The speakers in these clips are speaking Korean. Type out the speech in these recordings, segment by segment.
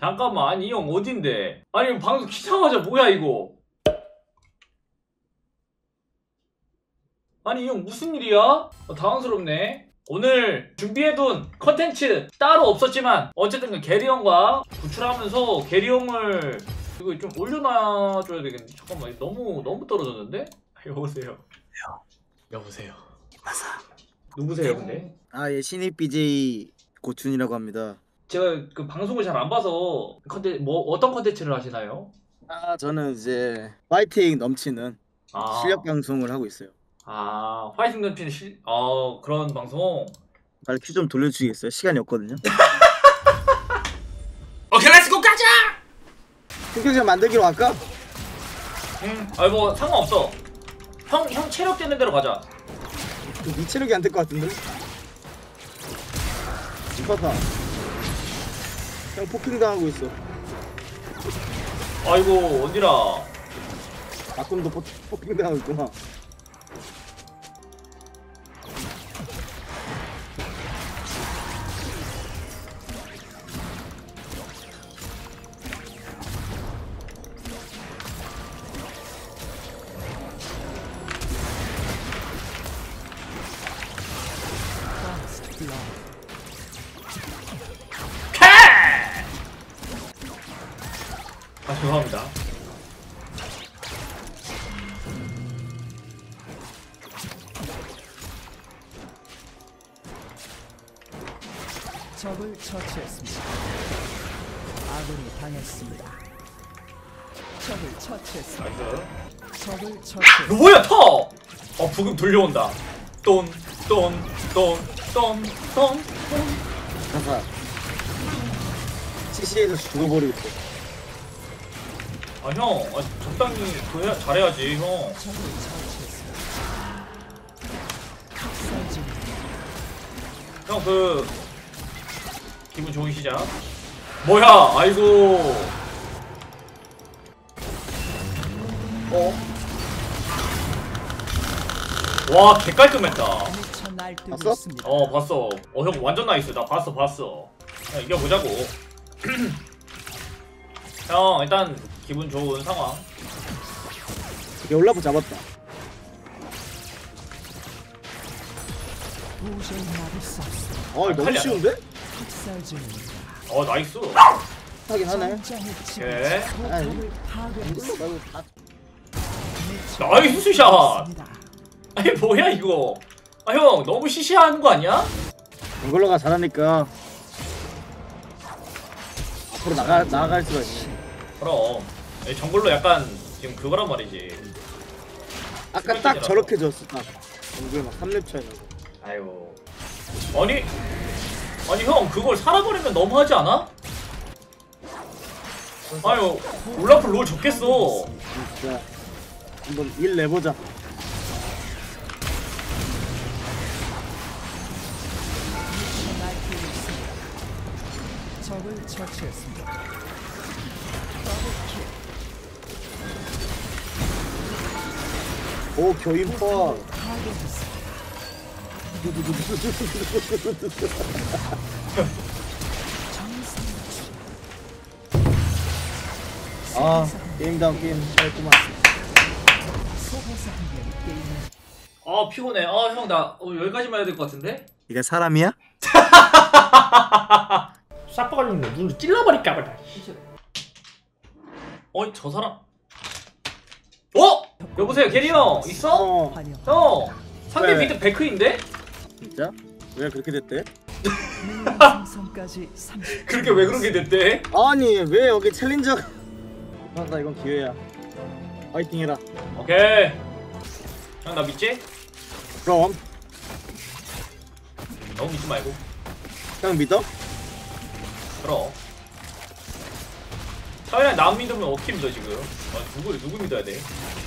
잠깐만, 아니 이 형 어딘데? 아니 방송 키자마자 뭐야 이거? 아니 이 형 무슨 일이야? 당황스럽네. 오늘 준비해둔 컨텐츠 따로 없었지만 어쨌든 게리 형과 구출하면서 게리 형을 이거 좀 올려놔줘야 되겠는데. 잠깐만, 너무 떨어졌는데? 여보세요. 여보세요. 마사. 누구세요 근데? 예, 신입 BJ 고춘이라고 합니다. 제가 그 방송을 잘 안 봐서 어떤 컨텐츠를 하시나요? 저는 이제 파이팅 넘치는 실력 방송을 하고 있어요. 파이팅 넘치는 그런 방송? 빨리 큐 좀 돌려주시겠어요? 시간이 없거든요. 오케이, 렛츠고 가자! 흉격전 만들기로 할까? 뭐 상관없어. 형 체력 되는 대로 가자. 네 체력이 안 될 것 같은데? 봐봐. 형 폭행 당하고 있어. 아이고 언니라. 가끔도 폭행 당하고 있구나. 죄송합니다. 적을 처치했습니다. 아군이 당했습니다. 적을 처치했습니다. 나이스. 적을 처치했습니다. 뭐야 터! 부금 들려온다. 돈. 가사. CC에서 죽어버리겠어. 형, 적당히 잘해야지 형. 적을 처치했습니다. 학살중. 형 기분 좋으시자. 뭐야? 아이고. 와, 개깔끔했다. 미쳐 날뛰고 봤어? 있습니다. 봤어. 형 완전 나이스. 나 봤어. 야, 이겨보자고. 형, 일단 기분 좋은 상황. 이게 올라프 잡았다. 도저히 막을 수 없습니다. 너무 칼리 쉬운데? 학살 중입니다. 나이스. 하긴 하네. 전장의 오케이. 포탑을 파괴했습니다. 이걸로 말고 다. 나이스 샷! 아니 뭐야 이거? 형 너무 시시하는 거 아니야? 이걸로가 잘하니까 앞으로 나아갈 수가 있네. 그럼 정글로 약간 지금 그거란 말이지. 아까 딱 저렇게 졌어. 딱 정글 막 3렙 차이 나고. 아유. 아니 형 그걸 살아버리면 너무하지 않아? 아유 올라프 롤 좋겠어. 진짜 한번 일 내보자. 날뛰고 있습니다. 적을 처치했습니다. 오 교인파. 파괴했습니다. 게임다운 게임 잘했구만. 소호사 한 명이 게임을 피곤해. 형 나 여기까지만 해야 될 것 같은데? 이게 사람이야? 싹박아주는 눈을 찔러버릴까 보다. 저 사람. 여보세요 게리 형 있어? 환영. 형 상대 네. 비트 베크인데? 진짜? 왜 그렇게 됐대? 생성까지 30. 그렇게 왜 그렇게 됐대? 아니 왜 여기 챌린저? 나 이건 기회야. 파이팅 해라. 오케이. 형 나 믿지? 그럼 너무 믿지 말고. 형 믿어? 그럼. 차라리 남 믿으면 어떻게 믿어 지금? 누구 믿어야 돼?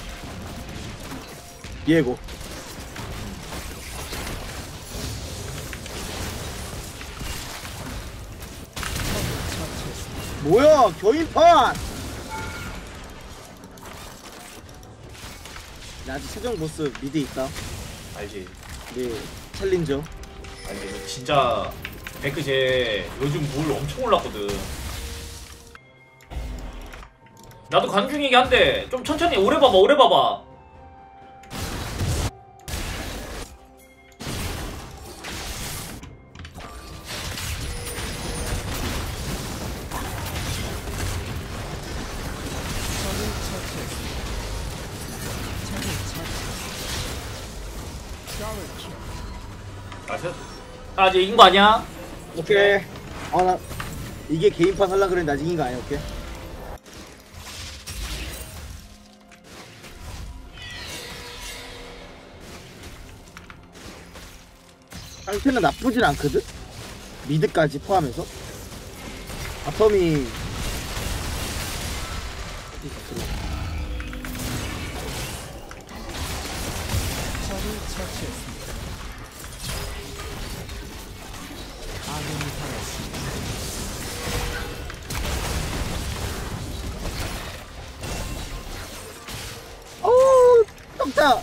비에고. 뭐야 교인판! 나 아직 최종 보스 미드 있다. 알지. 네 챌린저. 알지. 진짜 베크 쟤 요즘 물 엄청 올랐거든. 나도 가는 중이긴 한데 좀 천천히 오래 봐봐 오래 봐봐. 적을 처치했습니다. 적을 처치. 더블킬. 나이스. 아 이제 이긴 거 아니야? 오케이. 아 나 이게 개인판 하려 그랬는데 아직 이긴 거 아니야? 오케이. 상태는 나쁘진 않거든? 미드까지 포함해서 바텀이 적을 처치했습니다. 아군이 당했습니다. 어우 떡자.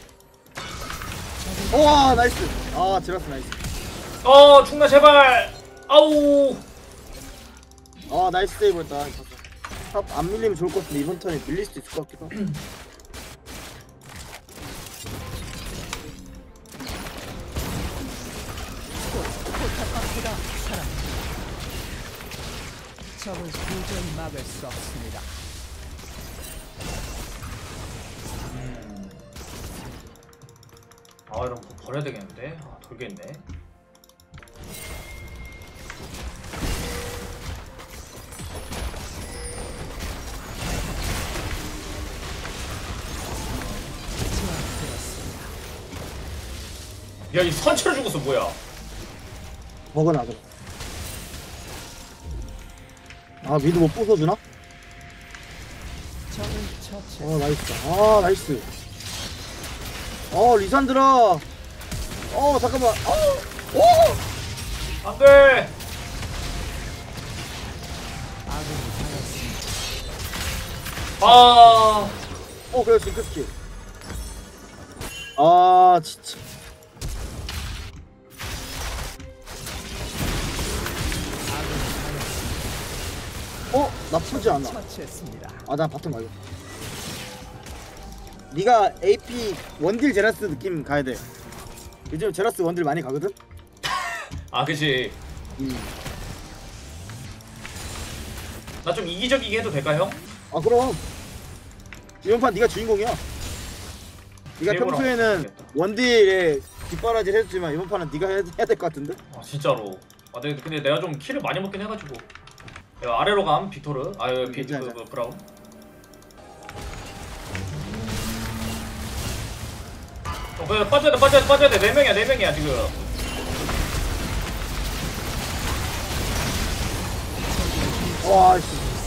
우와 나이스. 아 지라스 나이스. 죽나 제발. 아우. 아 나이스 세이브였다. 탑 안 밀리면 좋을 것 같은데 이번 턴에 밀릴 수도 있을 것 같기도 하고. 포탑박스가 사라집니다. 적을 도저히 막을 수 없습니다. 아 이런 거 버려야 되겠는데. 아 돌겠네. 제압되었습니다. 야 이 선체로 죽었어 뭐야? 먹어놔. 아 미드 못 부숴주나? 적을 처치. 나이스. 아 나이스. 리산드라. 잠깐만. 안돼. 아군이 당했습니다. 아. 그래 징크스킬. 아 진짜. 아군이 당했습니다. 나쁘지 않아. 처치했습니다. 나 바텀 가겠다. 네가 AP 원딜 제라스 느낌 가야 돼. 요즘 제라스 원딜 많이 가거든? 아 그치. 나 좀 이기적이게 해도 될까 형? 그럼 이번 판 네가 주인공이야. 네가 일부러 평소에는 하겠다. 원딜에 뒷바라지를 해줬지만 이번 판은 네가 해야 될 것 같은데? 아 진짜로. 근데 내가 좀 킬을 많이 먹긴 해가지고. 야, 아래로 감 빅토르. 여기 괜찮아. 브라운. 빠져야 돼. 4명이야 지금. 와 씨.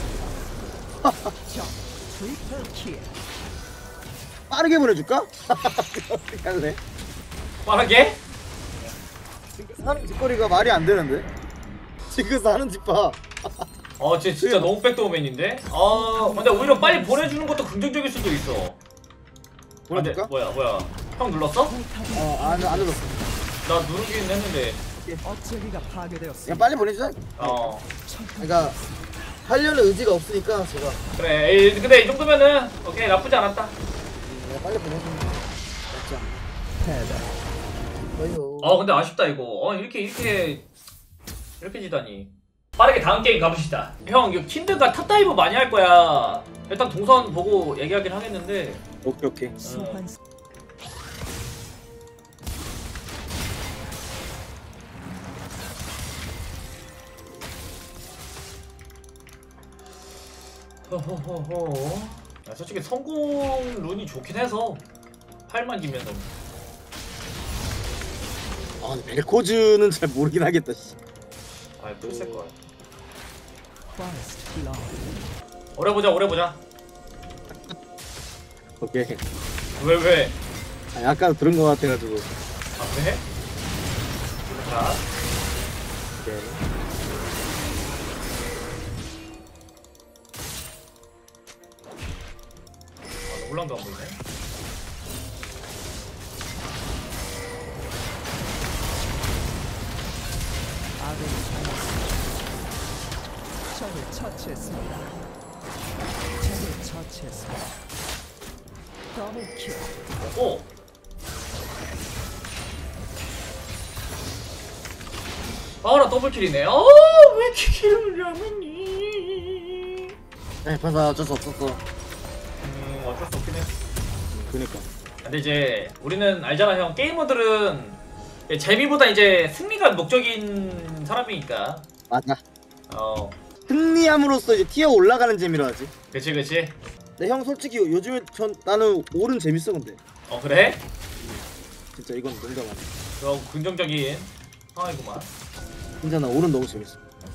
적 트리플 킬. 빠르게 보내줄까? 어떻게 할래? 빠르게? 징크스 하는 짓거리가 말이 안 되는데? 징크스 하는 짓 봐. 진짜 너무 백도어맨인데? 근데 오히려 빨리 보내주는 것도 긍정적일 수도 있어. 보내줄까? 뭐야? 형 눌렀어? 포탑이 안 눌렀어. 나 누르긴 했는데. 억제기가 파괴되었습니다. 그냥 빨리 보내주자. 그러니까 하려는 의지가 없으니까 제가 그래. 에이, 근데 이 정도면은 오케이 나쁘지 않았다. 그냥 빨리 보내주면 낫지 않나? 패배. 거요. 근데 아쉽다 이거. 이렇게 지다니. 빠르게 다음 게임 가봅시다. 형 이거 킨드가 탑다이브 많이 할 거야. 일단 동선 보고 얘기하긴 하겠는데. 오케이. 소환. 호호호호. 솔직히 성공 룬이 좋긴 해서 8만 기면은. 근데 벨코즈는 잘 모르긴 하겠다. 씨. 뜰 거야. Forest Blood. 오래 보자. 오케이. 왜? 아까 들은 거 같아가지고. 그래? 자, 오케이. 올랑도 안 보이네. 아군이 당했습니다. 적을 처치했습니다. 적을 처치했습니다. 더블킬. 오. 아라 더블킬이네. 왜 이렇게 킬을 잡았니? 네 파사 어쩔 수 없었어. 어쩔 수 없긴 해. 그니까. 근데 이제 우리는 알잖아 형. 게이머들은 재미보다 이제 승리가 목적인 사람이니까. 맞아. 승리함으로써 승리함으로써 이제 티어 올라가는 재미로 하지. 그치 그치. 근데 형 솔직히 요즘에 나는 오른 재밌어 근데. 그래? 진짜 이건 농담 아니야. 그럼 긍정적인 상황이구만. 진짜 나 오른 너무 재밌어.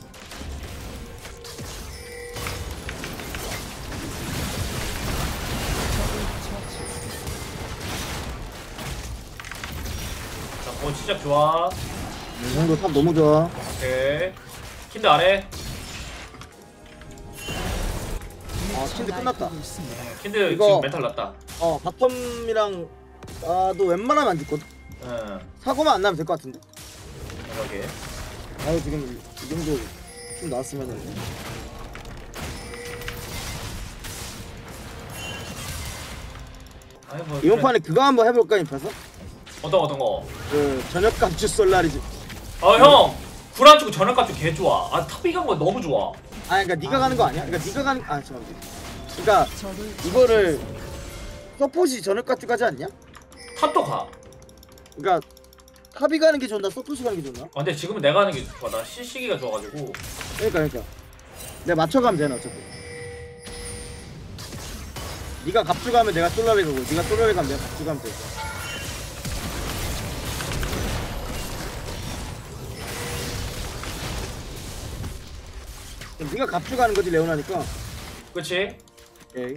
자, 시작 좋아. 형도 탑 너무 좋아. 오케이. 킨드 아래. 킨드 끝났다. 킨드 이거- 지금 멘탈 났다. 바텀이랑 너 웬만하면 안 죽거든. 응. 사고만 안 나면 될 것 같은데. 그러게. 지금 이 정도 좀 나왔으면은. 아니 뭐 이번 그래. 판에 그거 한번 해볼까 임파서? 어떤 거? 그 저녁 감주 솔라리지. 형. 굴안 주고 저녁값 개 좋아. 탑이 간 거 너무 좋아. 그러니까 네가 가는 거 아니야? 그러니까 네가 가는 잠깐만. 그러니까 적을 이거를 서폿이 저녁 감주 가지 않냐? 탑도 가. 그러니까 탑이 가는 게 좋나 서폿이 가는 게 좋나? 근데 지금은 내가 하는 게 좋아. 나 시기가 좋아가지고. 그러니까 내가 맞춰가면 되나 어차피. 네가 갑주 가면 내가 솔라리 가고 네가 솔라리 가면 내가 갑주 가면 돼. 그럼 네가 갑주 가는 거지 레오나니까. 그치? 오케이.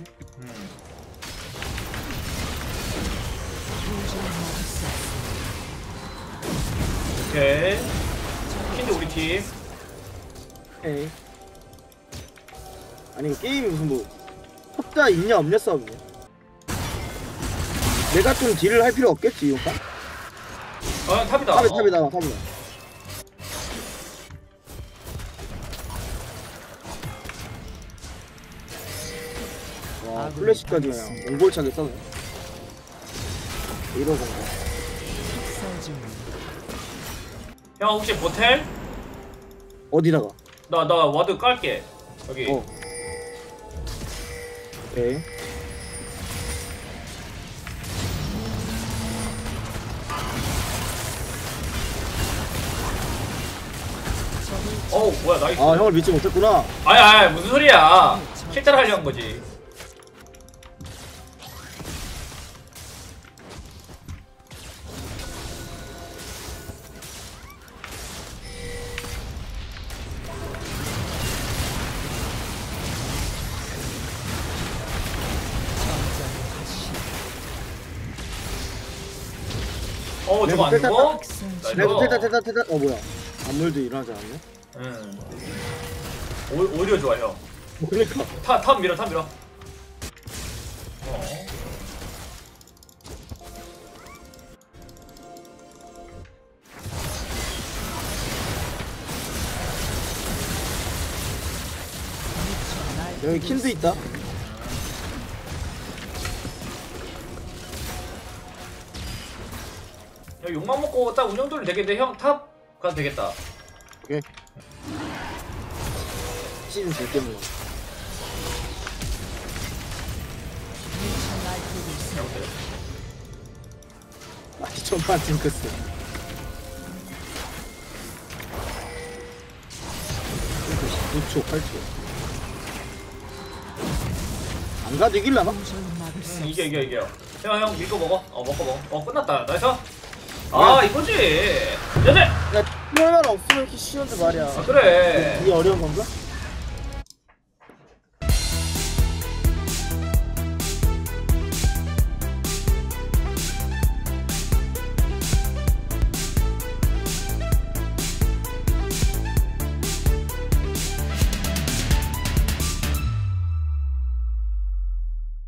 오케이. 킨드 우리 팀. 오케이. 아니 이거 게임이 무슨 뭐 톱자 있냐 없냐 싸움이냐. 내가 좀 딜을 할 필요 없겠지 이거. 형 탑이다. 탑이다. 와 플래시까지 그냥 옹골차게 써네. 이러고 학살 중. 형 혹시 모텔? 어디다가? 나 와드 깔게. 여기. 오케이. 뭐야 나이스. 형을 믿지 못했구나. 아니 무슨 소리야. 실제로 하려는 거지. 저거 안 죽어? 학살 중. 대다. 뭐야? 안물도 일어나지 않았네? 응. 오히려 좋아 형. 그러니까. 탑 밀어. 여기 킨드 있다. 야, 욕만 먹고 딱 운영 돌리면 되겠는데 형 탑 가도 되겠다. 오케이. 시즌 질 때문에. 전반 징크스. 9초, 8초. 안 가도 이길라나? 이겨. 형 밀고 먹어. 먹어. 끝났다. 나이스. 이거지. 여자. 야, 티어만 없으면 이렇게 쉬운데 말이야. 그래. 이게 어려운 건가?